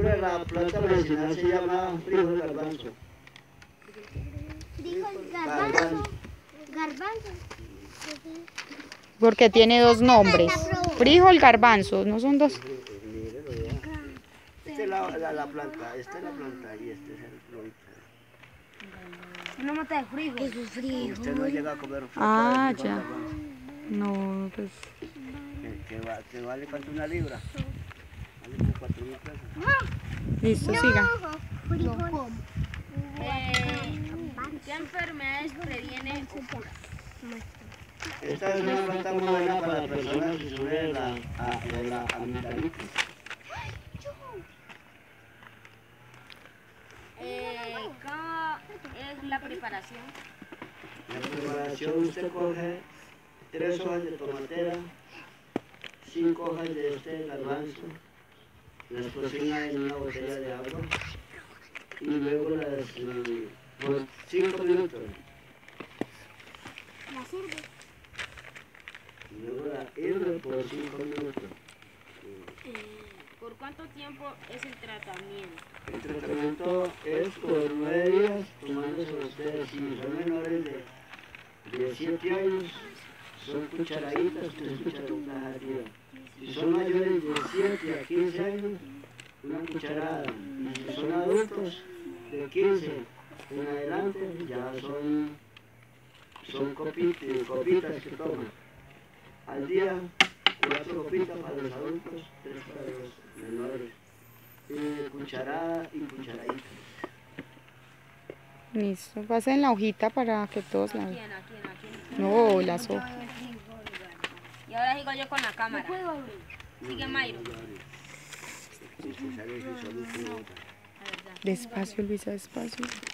nombre de la planta medicinal se llama frijol garbanzo. Frijol garbanzo. Garbanzo. Porque tiene dos nombres. Frijol garbanzo, ¿no son dos? Mírelo ya. Esta es la planta, esta es la planta y este es el fruto. Una mata de frijol. Eso es frijol. Usted no llega a comer Ah, frijol ya. garbanzo. No, pues... Que vale cuánto una libra. Vale como 4.000 pesos. Listo, siga. Frijol. ¿Qué enfermedades previene o cura? Esta es una planta muy buena para las personas que sufren la amigdalitis. ¿Cómo es la preparación? La preparación usted coge 3 hojas de tomatera, 5 hojas de este garbanzo, las cocina en una botella de agua y luego las por 5 minutos. La sirve. Y luego la hierve por 5 minutos. ¿Por cuánto tiempo es el tratamiento? El tratamiento es por 9 días, tomándose ustedes, si son menores de 7 años, son cucharaditas, 3 cucharaditas al día. Si son mayores de 7 a 15 años, una cucharada. Y si son adultos de 15 en adelante, ya son copitas que toman. Al día, 4 copitas para los adultos, 3 para los menores. Cucharada y cucharadita. Listo. Pasen la hojita para que todos la ¿A vean. quién? ¿A quién? ¿A quién? No, las hojas. Y ahora sigo yo con la cámara. Sigue Mayro. Despacio, Luisa, despacio.